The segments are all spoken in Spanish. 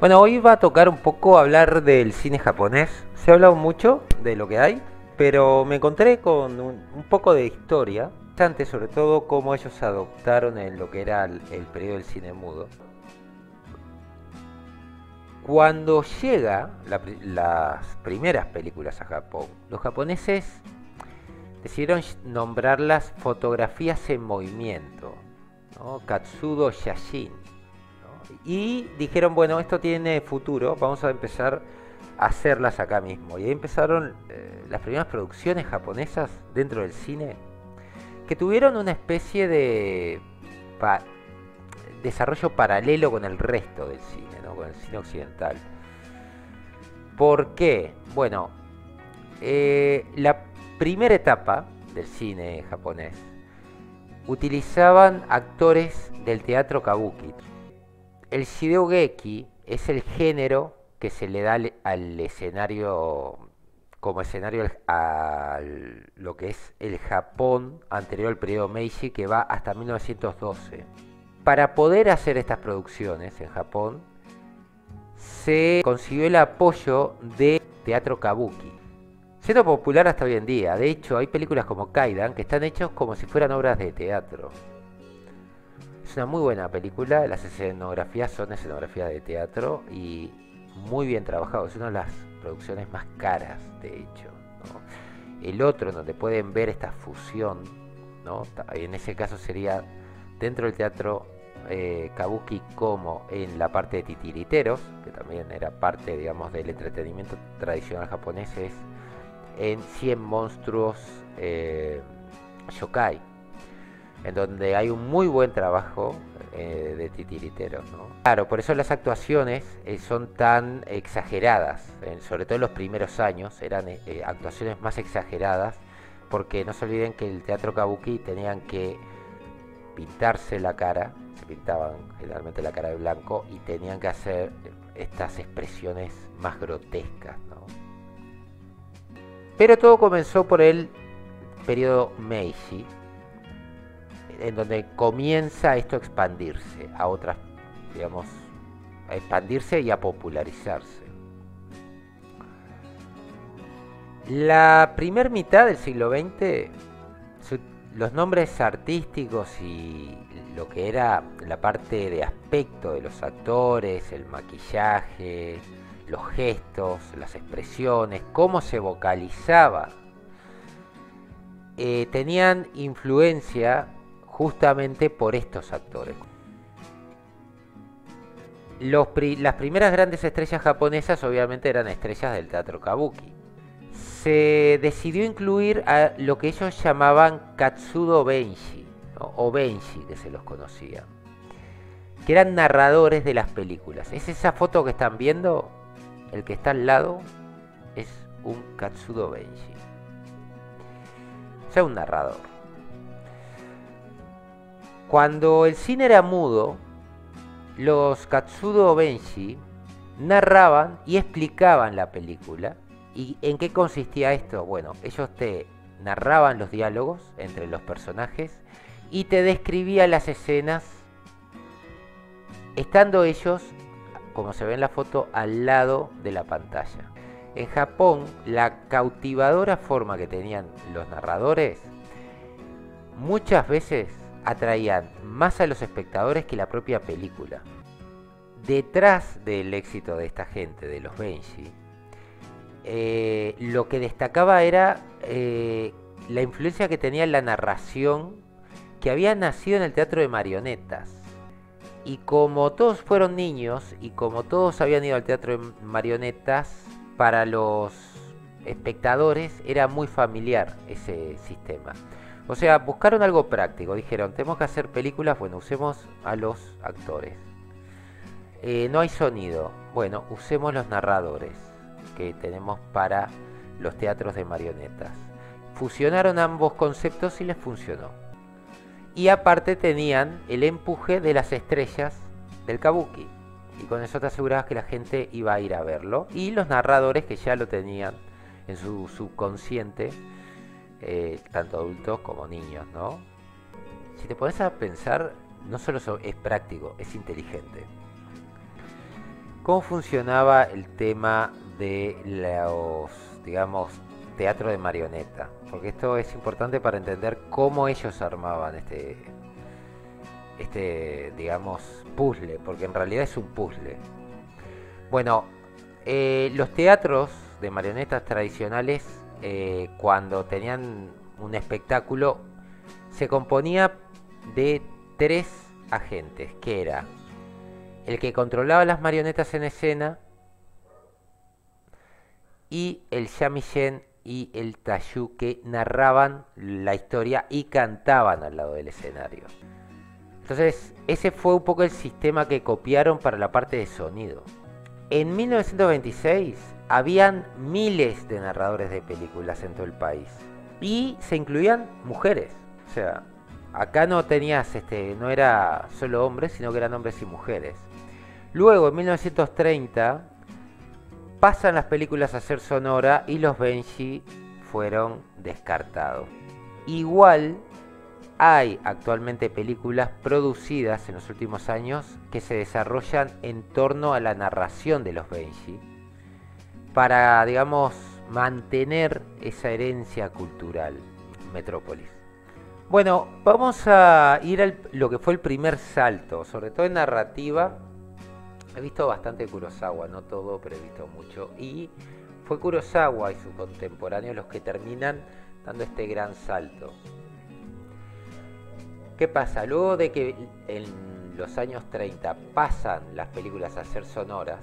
Bueno, hoy va a tocar un poco hablar del cine japonés. Se ha hablado mucho de lo que hay, pero me encontré con un poco de historia, bastante sobre todo cómo ellos adoptaron en lo que era el periodo del cine mudo. Cuando llega las primeras películas a Japón, los japoneses decidieron nombrarlas fotografías en movimiento, ¿no? Katsudo Shashin, ¿no? Y dijeron, bueno, esto tiene futuro, vamos a empezar a hacerlas acá mismo. Y ahí empezaron las primeras producciones japonesas dentro del cine, que tuvieron una especie de desarrollo paralelo con el resto del cine, ¿no? Con el cine occidental. ¿Por qué? Bueno, la primera etapa del cine japonés utilizaban actores del teatro kabuki. El shideogeki es el género que se le da al escenario, como escenario a lo que es el Japón anterior al periodo Meiji, que va hasta 1912. Para poder hacer estas producciones en Japón se consiguió el apoyo de teatro kabuki, siendo popular hasta hoy en día. De hecho, hay películas como Kaidan que están hechas como si fueran obras de teatro. Es una muy buena película, las escenografías son escenografías de teatro y muy bien trabajado. Es una de las producciones más caras, de hecho, ¿no? El otro, donde pueden ver esta fusión, ¿no? En ese caso sería dentro del teatro kabuki, como en la parte de titiriteros, que también era parte, digamos, del entretenimiento tradicional japonés, es en 100 monstruos yokai, en donde hay un muy buen trabajo de titiriteros, ¿no? Claro, por eso las actuaciones son tan exageradas, sobre todo en los primeros años eran actuaciones más exageradas, porque no se olviden que el teatro kabuki tenían que pintarse la cara, se pintaban generalmente la cara de blanco y tenían que hacer estas expresiones más grotescas, ¿no? Pero todo comenzó por el periodo Meiji, en donde comienza esto a expandirse a otras, digamos, a expandirse y a popularizarse. La primera mitad del siglo XX, los nombres artísticos y lo que era la parte de aspecto de los actores, el maquillaje, los gestos, las expresiones, cómo se vocalizaba, tenían influencia justamente por estos actores. Las primeras grandes estrellas japonesas obviamente eran estrellas del teatro kabuki. Se decidió incluir a lo que ellos llamaban Katsudo Benshi, ¿no? O Benshi, que se los conocía, que eran narradores de las películas. Es esa foto que están viendo, el que está al lado es un Katsudo Benshi, o sea, un narrador. Cuando el cine era mudo, los Katsudo Benshi narraban y explicaban la película. ¿Y en qué consistía esto? Bueno, ellos te narraban los diálogos entre los personajes y te describían las escenas, estando ellos, como se ve en la foto, al lado de la pantalla. En Japón, la cautivadora forma que tenían los narradores muchas veces atraían más a los espectadores que la propia película. Detrás del éxito de esta gente, de los Benshi, lo que destacaba era la influencia que tenía la narración, que había nacido en el teatro de marionetas. Y como todos fueron niños y como todos habían ido al teatro de marionetas, para los espectadores era muy familiar ese sistema. O sea, buscaron algo práctico. Dijeron, tenemos que hacer películas, bueno, usemos a los actores. No hay sonido, bueno, usemos los narradores que tenemos para los teatros de marionetas. Fusionaron ambos conceptos y les funcionó. Y aparte tenían el empuje de las estrellas del kabuki, y con eso te asegurabas que la gente iba a ir a verlo, y los narradores que ya lo tenían en su subconsciente, tanto adultos como niños, ¿no? Si te pones a pensar, no solo es práctico, es inteligente. cómo funcionaba el tema de los, digamos, teatro de marioneta, porque esto es importante para entender cómo ellos armaban digamos, puzzle, porque en realidad es un puzzle. Bueno, los teatros de marionetas tradicionales, cuando tenían un espectáculo, se componía de tres agentes, que era el que controlaba las marionetas en escena y el shamisen y el tayu, que narraban la historia y cantaban al lado del escenario. Entonces, ese fue un poco el sistema que copiaron para la parte de sonido. En 1926 habían miles de narradores de películas en todo el país y se incluían mujeres. O sea, acá no tenías, no era solo hombres, sino que eran hombres y mujeres. Luego, en 1930, pasan las películas a ser sonora y los Benji fueron descartados. Igual hay actualmente películas producidas en los últimos años que se desarrollan en torno a la narración de los Benji para, digamos, mantener esa herencia cultural. Metrópolis. Bueno, vamos a ir a lo que fue el primer salto, sobre todo en narrativa. He visto bastante Kurosawa, no todo, pero he visto mucho. Y fue Kurosawa y sus contemporáneos los que terminan dando este gran salto. ¿Qué pasa? Luego de que en los años 30 pasan las películas a ser sonoras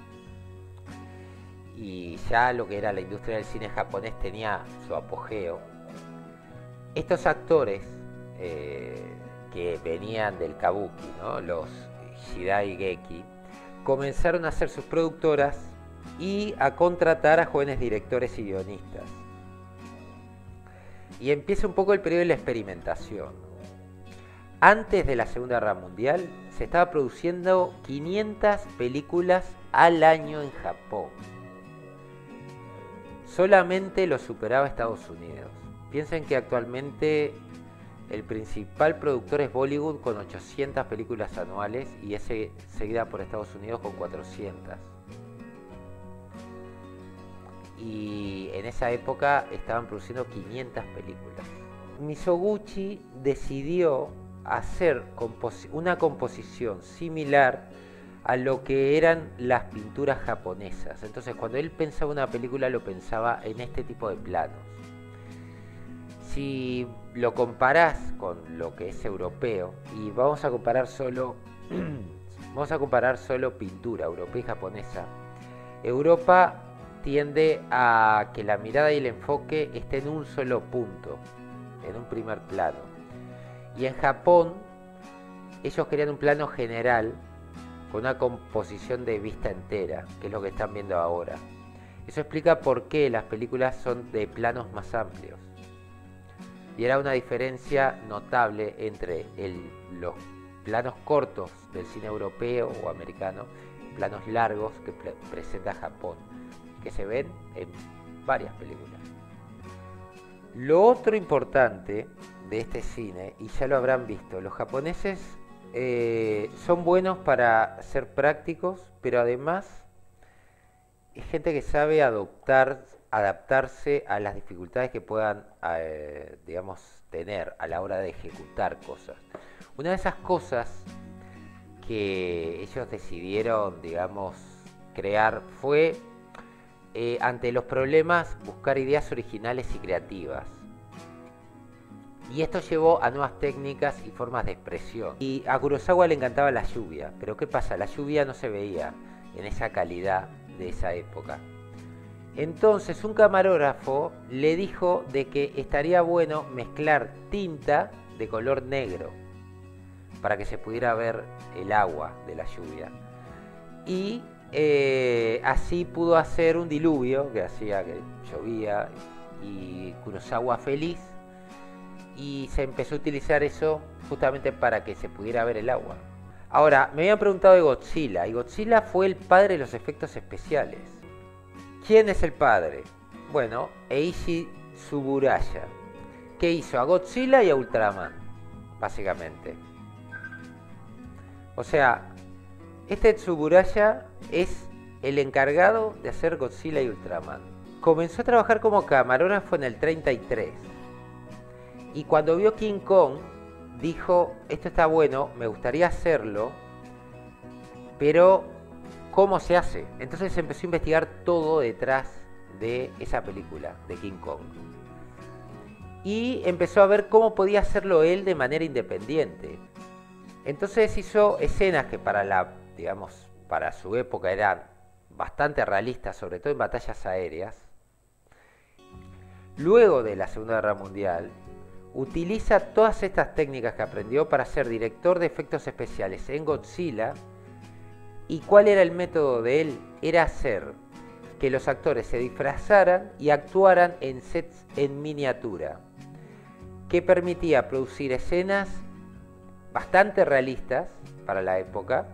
y ya lo que era la industria del cine japonés tenía su apogeo, estos actores que venían del kabuki, ¿no? Los Shidai Geki, comenzaron a ser sus productoras y a contratar a jóvenes directores y guionistas. Y empieza un poco el periodo de la experimentación. Antes de la Segunda Guerra Mundial se estaba produciendo 500 películas al año en Japón. Solamente lo superaba Estados Unidos. Piensen que actualmente el principal productor es Bollywood con 800 películas anuales y es seguida por Estados Unidos con 400. Y en esa época estaban produciendo 500 películas. Mizoguchi decidió hacer una composición similar a lo que eran las pinturas japonesas. Entonces, cuando él pensaba una película, lo pensaba en este tipo de planos. Si lo comparás con lo que es europeo, y vamos a comparar solo pintura europea y japonesa, Europa tiende a que la mirada y el enfoque esté en un solo punto, en un primer plano. Y en Japón, ellos querían un plano general con una composición de vista entera, que es lo que están viendo ahora. Eso explica por qué las películas son de planos más amplios. Y era una diferencia notable entre los planos cortos del cine europeo o americano, planos largos que presenta Japón, que se ven en varias películas. Lo otro importante de este cine, y ya lo habrán visto, los japoneses son buenos para ser prácticos, pero además es gente que sabe adaptarse a las dificultades que puedan, digamos, tener a la hora de ejecutar cosas. Una de esas cosas que ellos decidieron, digamos, crear fue, ante los problemas, buscar ideas originales y creativas. Y esto llevó a nuevas técnicas y formas de expresión. Y a Kurosawa le encantaba la lluvia, pero ¿qué pasa? La lluvia no se veía en esa calidad de esa época. Entonces un camarógrafo le dijo de que estaría bueno mezclar tinta de color negro para que se pudiera ver el agua de la lluvia. Y así pudo hacer un diluvio que hacía que llovía, y Kurosawa feliz, y se empezó a utilizar eso justamente para que se pudiera ver el agua. Ahora, me habían preguntado de Godzilla, y Godzilla fue el padre de los efectos especiales. ¿Quién es el padre? Bueno, Eiichi Tsuburaya, que hizo a Godzilla y a Ultraman, básicamente. O sea, Este Tsuburaya es el encargado de hacer Godzilla y Ultraman. Comenzó a trabajar como camarógrafo en el 33. Y cuando vio King Kong, dijo, esto está bueno, me gustaría hacerlo, pero ¿cómo se hace? Entonces empezó a investigar todo detrás de esa película, de King Kong. Y empezó a ver cómo podía hacerlo él de manera independiente. Entonces hizo escenas que para su época eran bastante realistas, sobre todo en batallas aéreas. Luego de la Segunda Guerra Mundial, utiliza todas estas técnicas que aprendió para ser director de efectos especiales en Godzilla. ¿Y cuál era el método de él? Era hacer que los actores se disfrazaran y actuaran en sets en miniatura, que permitía producir escenas bastante realistas para la época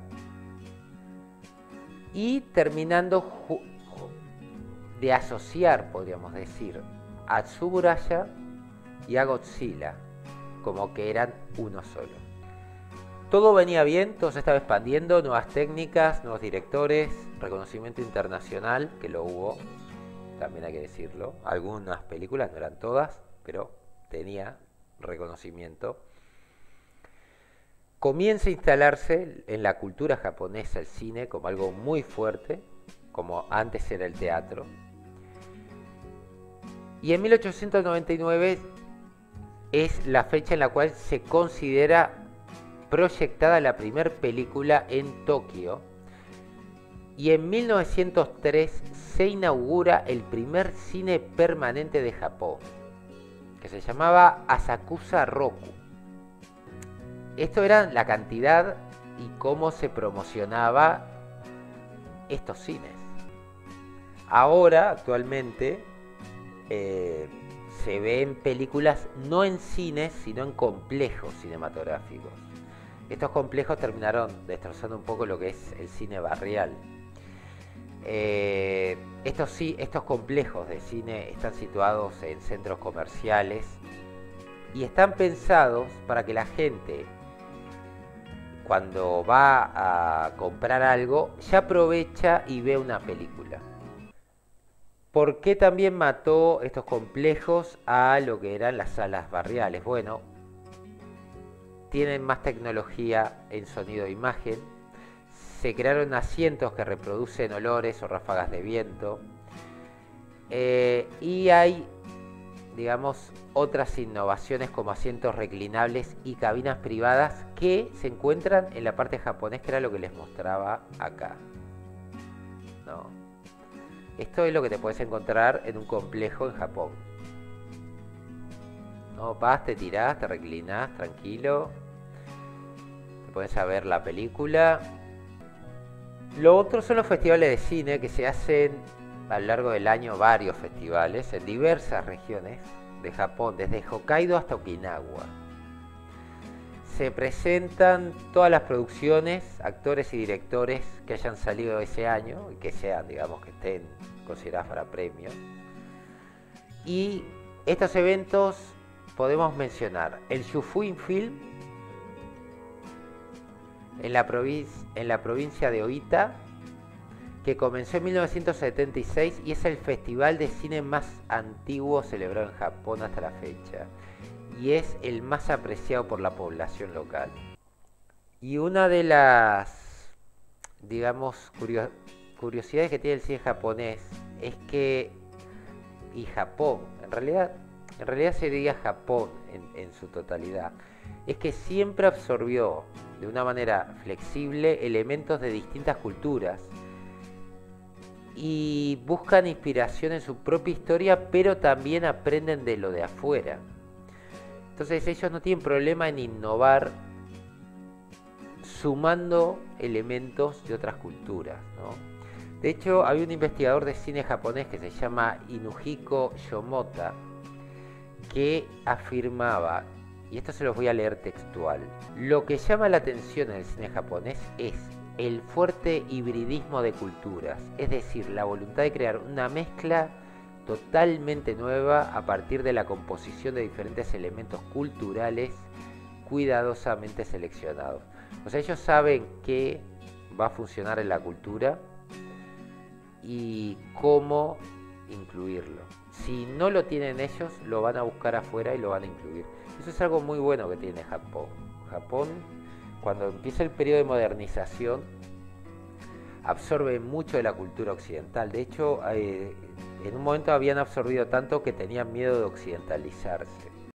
y terminando de asociar, podríamos decir, a Tsuburaya y a Godzilla como que eran uno solo. Todo venía bien, todo se estaba expandiendo, nuevas técnicas, nuevos directores, reconocimiento internacional, que lo hubo, también hay que decirlo. Algunas películas, no eran todas, pero tenía reconocimiento. Comienza a instalarse en la cultura japonesa el cine como algo muy fuerte, como antes era el teatro. Y en 1899 es la fecha en la cual se considera proyectada la primera película en Tokio. Y en 1903 se inaugura el primer cine permanente de Japón, que se llamaba Asakusa Roku. Esto era la cantidad y cómo se promocionaba estos cines. Ahora, actualmente, se ven películas no en cines, sino en complejos cinematográficos. Estos complejos terminaron destrozando un poco lo que es el cine barrial. Estos complejos de cine están situados en centros comerciales y están pensados para que la gente, cuando va a comprar algo, ya aprovecha y ve una película. ¿Por qué también mató estos complejos a lo que eran las salas barriales? Bueno, tienen más tecnología en sonido e imagen, se crearon asientos que reproducen olores o ráfagas de viento, y hay, digamos, otras innovaciones como asientos reclinables y cabinas privadas que se encuentran en la parte japonesa, que era lo que les mostraba acá, ¿no? Esto es lo que te puedes encontrar en un complejo en Japón. ¿No? Vas, te tirás, te reclinás, tranquilo. Te pones a ver la película. Lo otro son los festivales de cine que se hacen a lo largo del año, varios festivales en diversas regiones de Japón, desde Hokkaido hasta Okinawa. Se presentan todas las producciones, actores y directores que hayan salido ese año y que sean, digamos, que estén consideradas para premio. Y estos eventos podemos mencionar el Shufuin Film en la provincia de Oita, que comenzó en 1976 y es el festival de cine más antiguo celebrado en Japón hasta la fecha. Y es el más apreciado por la población local. Y una de las, digamos, curiosidades que tiene el cine japonés es que, y Japón, en realidad sería Japón en su totalidad, es que siempre absorbió de una manera flexible elementos de distintas culturas y buscan inspiración en su propia historia, pero también aprenden de lo de afuera. Entonces ellos no tienen problema en innovar sumando elementos de otras culturas, ¿no? De hecho, hay un investigador de cine japonés que se llama Inuhiko Shomota, que afirmaba, y esto se los voy a leer textual: lo que llama la atención en el cine japonés es el fuerte hibridismo de culturas, es decir, la voluntad de crear una mezcla totalmente nueva a partir de la composición de diferentes elementos culturales cuidadosamente seleccionados. O sea, ellos saben qué va a funcionar en la cultura y cómo incluirlo. Si no lo tienen ellos, lo van a buscar afuera y lo van a incluir. Eso es algo muy bueno que tiene Japón. Japón, cuando empieza el periodo de modernización, absorbe mucho de la cultura occidental. De hecho, en un momento habían absorbido tanto que tenían miedo de occidentalizarse.